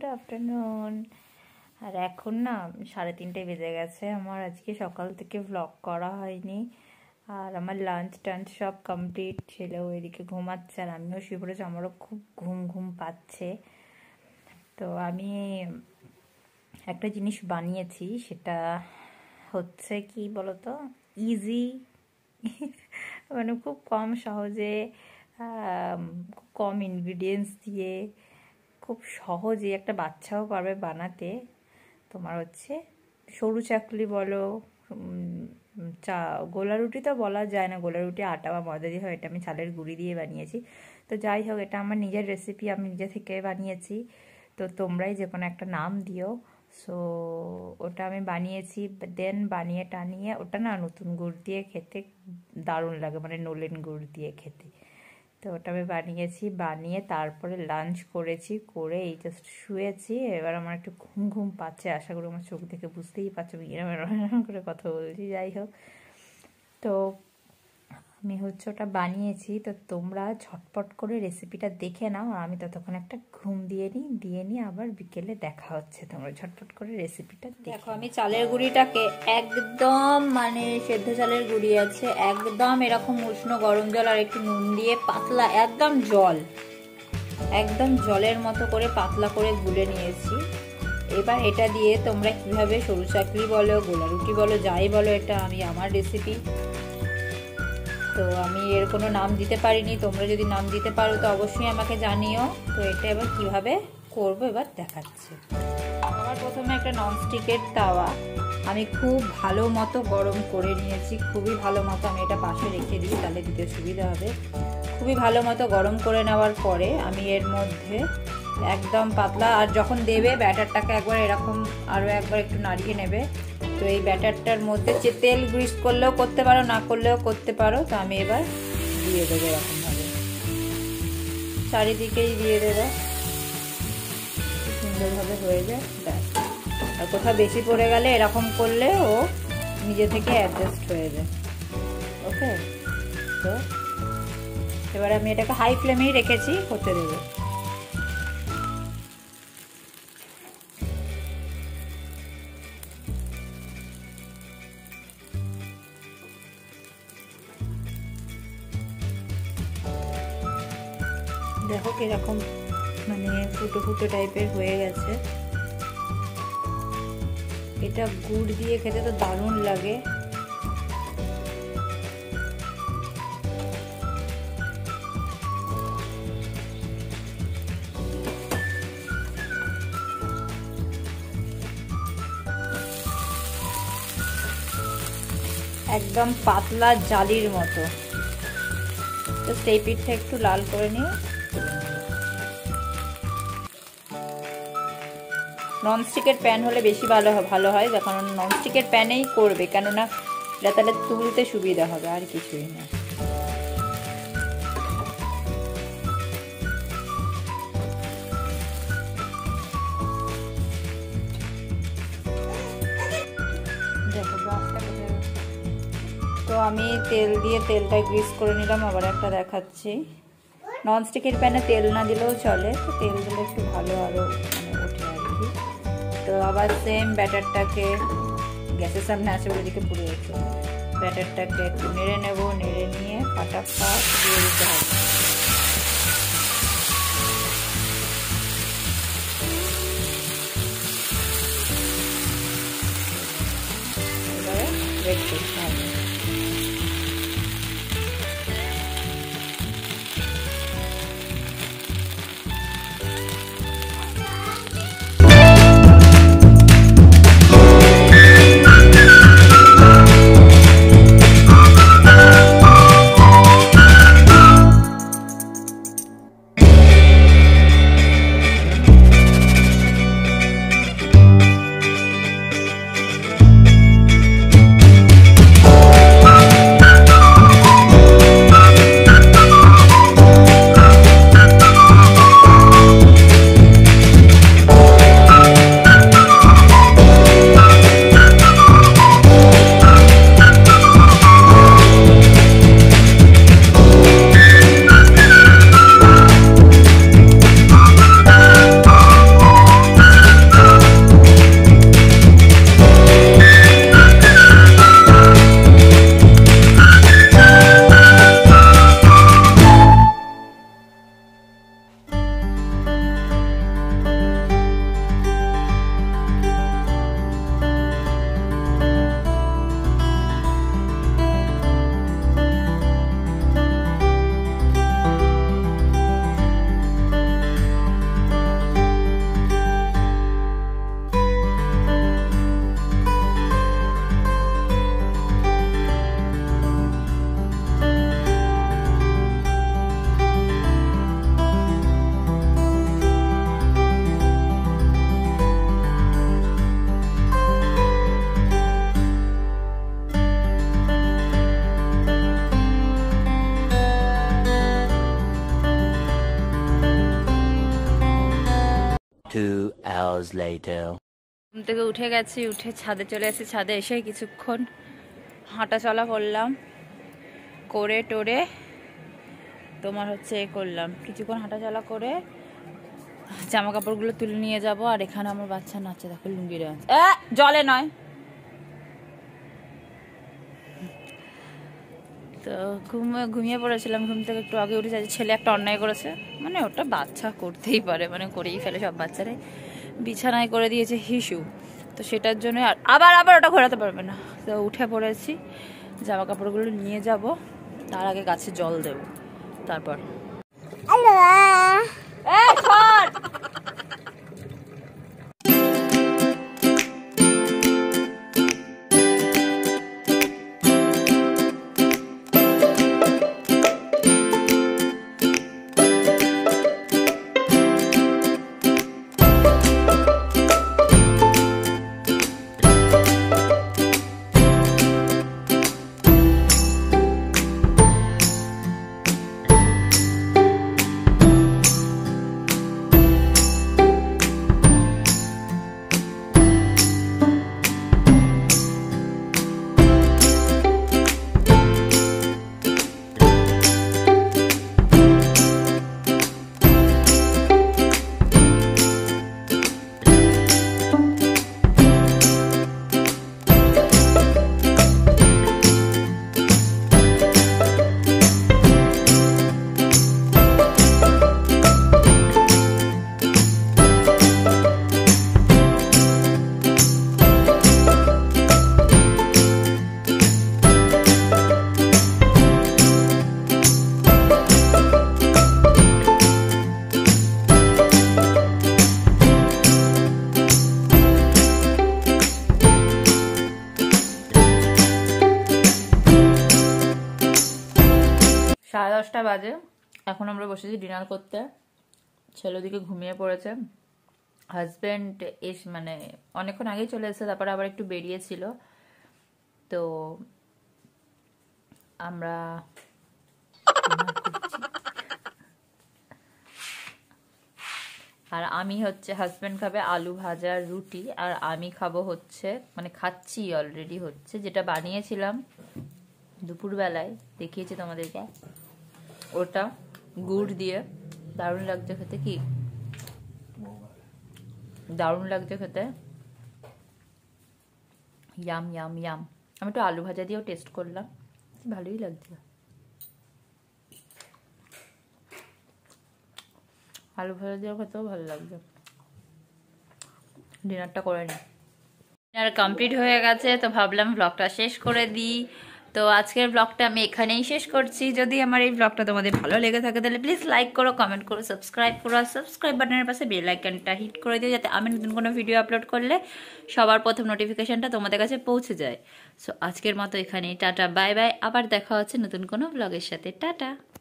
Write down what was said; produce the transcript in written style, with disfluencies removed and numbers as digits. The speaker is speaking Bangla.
আফটারনুন। আর এখন না 3:30 বেজে গেছে। আমার আজকে সকাল থেকে ভ্লগ করা হয়নি, আর আমার লাঞ্চ টাঞ্চ সব কমপ্লিট। ছেলেও এদিকে ঘুমাচ্ছে আর আমিও শুয়ে পড়েছি। আমারও খুব ঘুম ঘুম পাচ্ছে। তো আমি একটা জিনিস বানিয়েছি, সেটা হচ্ছে কি বলতো, ইজি মানে খুব কম সহজে, খুব কম ইনগ্রিডিয়েন্টস দিয়ে খুব সহজে একটা বাচ্চাও পারবে বানাতে। তোমার হচ্ছে সরু চাকলি বলো, গোলা রুটি তো বলা যায় না, গোলা রুটি আটা বা ময়দা দিয়ে হয়, এটা আমি চালের গুঁড়ি দিয়ে বানিয়েছি। তো যাই হোক, এটা আমার নিজের রেসিপি, আমি নিজে থেকে বানিয়েছি। তো তোমরাই যে কোনো একটা নাম দিও। সো ওটা আমি বানিয়েছি, দেন বানিয়ে টানিয়ে ওটা না নতুন গুড় দিয়ে খেতে দারুণ লাগে, মানে নলেন গুড় দিয়ে খেতে। তো ওটা আমি বানিয়েছি, বানিয়ে তারপরে লাঞ্চ করেছি, করে এই জাস্ট শুয়েছি। এবার আমার একটু ঘুম ঘুম পাচ্ছে, আশা করি আমার চোখ দেখে বুঝতেই পারছো আমি এরকম করে কথা বলছি। যাই হোক, তো আমি হচ্ছে ওটা বানিয়েছি। তো তোমরা ঝটপট করে রেসিপিটা দেখে নাও, আর আমি ততক্ষণ একটা ঘুম দিয়ে নিই আবার বিকেলে দেখা হচ্ছে। তোমরা ঝটপট করে রেসিপিটা দেখো। আমি চালের গুঁড়িটাকে একদম, মানে সেদ্ধ চালের গুঁড়ি আছে, একদম এরকম উষ্ণ গরম জল আর একটু নুন দিয়ে পাতলা, একদম জলের মতো করে পাতলা করে গুলে নিয়েছি। এবার এটা দিয়ে তোমরা কিভাবে সরু চাকলি বলো, গোলা রুটি বলো, যাই বলো, এটা আমার রেসিপি। তো আমি এর কোনো নাম দিতে পারিনি, তোমরা যদি নাম দিতে পারো তো অবশ্যই আমাকে জানিও। তো এটা এবার কিভাবে করবো এবার দেখাচ্ছি। আমার প্রথমে একটা ননস্টিকের তাওয়া আমি খুব ভালো মতো গরম করে নিয়েছি, খুবই ভালো মতো। আমি এটা পাশে রেখে দিই, তাহলে দিতে সুবিধা হবে। খুবই ভালো মতো গরম করে নেওয়ার পরে আমি এর মধ্যে একদম পাতলা, আর যখন দেবে ব্যাটারটাকে একবার এরকম আরও একবার একটু নাড়িয়ে নেবে। তো এই ব্যাটারটার মধ্যে যে তেল গ্রিস করলেও করতে পারো, না করলেও করতে পারো। তো আমি এবার দিয়ে দেবো এরকমভাবে, চারিদিকেই দিয়ে দেবো, সুন্দরভাবে হয়ে যায়। ব্যাস, আর কোথাও বেশি পড়ে গেলে এরকম করলে ও নিজে থেকে অ্যাডজাস্ট হয়ে যায়। ওকে, তো এবার আমি এটাকে হাই ফ্লেমেই রেখেছি, হতে দেবো। দেখো কিরকম মানে ফুটো ফুটো টাইপের হয়ে গেছে। এটা গুড় দিয়ে খেতে তো দারুণ লাগে। একদম পাতলা জালির মতো। তো সেই পিঠটা একটু লাল করে নিয়ে ননস্টিকের প্যান হলে বেশি ভালো হয়, কারণ ননস্টিকের প্যানেই করবে, কেননা এটা তাহলে তুলতে সুবিধা হবে, আর কিছুই না। দেখো ব্রাশটা কোথায়। তো আমি তেল দিয়ে তেলটা গ্রিস করে নিলাম, আবার একটা দেখাচ্ছি। ননস্টিকের প্যানে তেল না দিলেও চলে, তো তেল দিলে একটু ভালো আরও মানে ওঠে আর কি। তো আবার সেম ব্যাটারটাকে গ্যাসের সামনে আছে বলে দিকে পুড়ে গেছে, ব্যাটারটাকে একটু নেড়ে নেব, নেড়ে নিয়ে ফাটাফাট দিয়ে দিতে হবে। এবারে ওয়েট করতে হবে। 2 hours later. ঘুম থেকে উঠে গেছি, উঠে ছাদে চলে এসেছি। ছাদে এসে কিছুক্ষণ হাঁটা চলা করলাম, করে টোরে তোমার হচ্ছে করলাম, কিছুক্ষণ হাঁটা চলা করে জামা কাপড়গুলো তুলে নিয়ে যাব। আর এখানে আমার বাচ্চা নাচছে, দেখো লুঙ্গি ডান্স, জলে নয়। তো ঘুমিয়ে পড়েছিলাম, ঘুম থেকে একটু আগে উঠে যাচ্ছি। ছেলে একটা অন্যায় করেছে, মানে ওটা বাচ্চা করতেই পারে, মানে করেই ফেলে সব বাচ্চারাই। বিছানায় করে দিয়েছে হিসু, তো সেটার জন্য আবার ওটা ঘোরাতে পারবে না। তো উঠে পড়েছি, জামা কাপড়গুলো নিয়ে যাব, তার আগে গাছে জল দেব। তারপর সাড়ে 10টা বাজে, এখন আমরা বসেছি ডিনার করতে। ছেলে ওদিকে ঘুমিয়ে পড়েছে, হাজব্যান্ড মানে অনেকক্ষণ আগেই চলে এসেছে, তারপরে আবার একটু বেরিয়েছিল। তো আমরা আর আমি হচ্ছে, হাজব্যান্ড খাবে আলু ভাজা রুটি, আর আমি খাবো হচ্ছে, মানে খাচ্ছি অলরেডি হচ্ছে, যেটা বানিয়েছিলাম দুপুরবেলায় দেখিয়েছি তোমাদেরকে, ওটা গুড় দিয়ে দারুণ লাগছে খেতে। কি দারুণ লাগছে খেতে, ইয়াম ইয়াম ইয়াম। আমি একটু আলু ভাজা দিয়েও টেস্ট করলাম, ভালোই লাগছে। আলু ভাজা দিয়েও খেতেও ভালো লাগছে। ডিনারটা করে নিই। ডিনার কমপ্লিট হয়ে গেছে, তো ভাবলাম ব্লগটা শেষ করে দিই। তো আজকের ব্লগটা আমি এখানেই শেষ করছি। যদি আমার এই ব্লগটা তোমাদের ভালো লেগে থাকে তাহলে প্লিজ লাইক করো, কমেন্ট করো, সাবস্ক্রাইব করো। আর সাবস্ক্রাইব বাটনের পাশে বেল আইকনটা হিট করে দিও, যাতে আমি নতুন কোনো ভিডিও আপলোড করলে সবার প্রথম নোটিফিকেশনটা তোমাদের কাছে পৌঁছে যায়। সো আজকের মতো এখানেই, টাটা বাই বাই। আবার দেখা হচ্ছে নতুন কোনো ব্লগের সাথে, টাটা।